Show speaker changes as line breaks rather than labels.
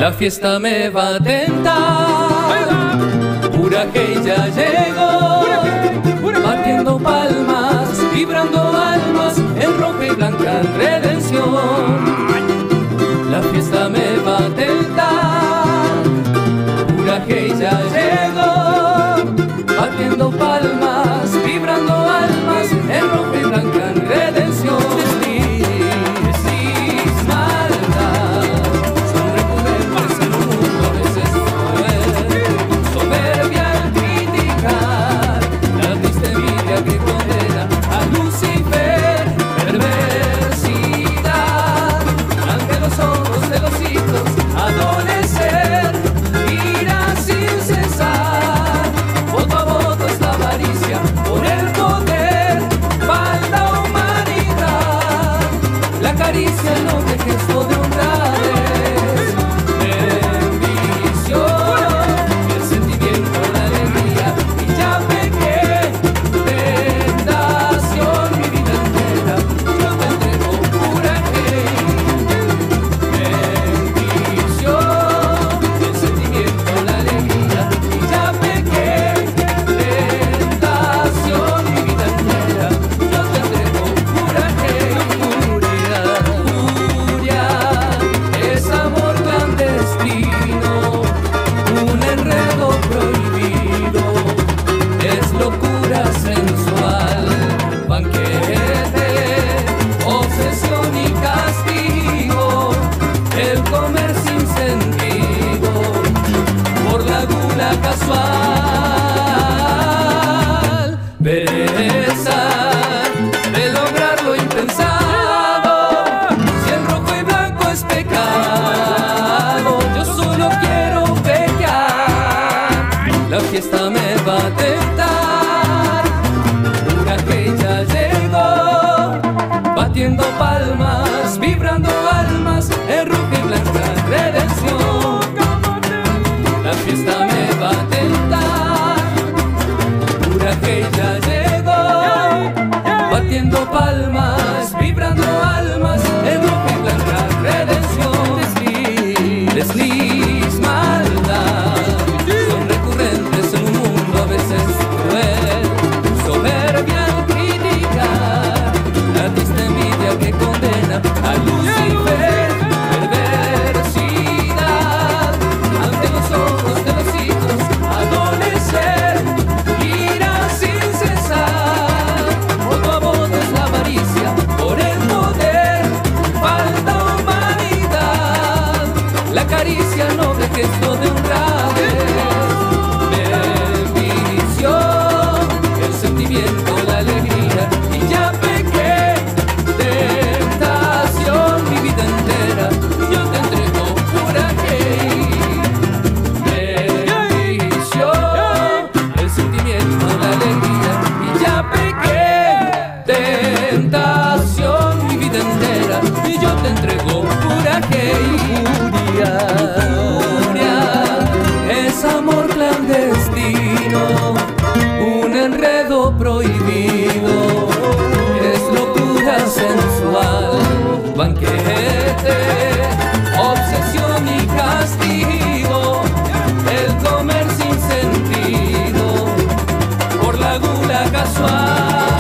La fiesta me va a tentar, pura que ya llegó, batiendo palmas, vibrando almas en roja y blanca redención. La fiesta me va a tentar, pura que ya llegó, batiendo palmas, vibrando almas en roja y blanca redención. Fiesta me va a tentar, pura que ya llegó, batiendo palmas, vibrando almas en roja y blanca redención. La fiesta me va a tentar, pura que ya llegó, batiendo palmas, vibrando almas en roja y blanca redención. Desliz, desliz, maldad, son recurrentes en un mundo a veces cruel, soberbia al criticar, la triste envidia que condena a Lucifer, perversidad, ante los ojos de los hijos, adolecer, ira sin cesar, voto a voto es la avaricia, por el poder, falta humanidad, la caricia noble gesto de honradez. La alegría y ya pequé, tentación mi vida entera, yo te entrego pura bendición, el sentimiento, la alegría y ya pequé, tentación mi vida entera, y yo te entrego pura furia, es amor clandestino, un enredo prohibido, es locura sensual, banquete, obsesión y castigo, el comer sin sentido, por la gula casual.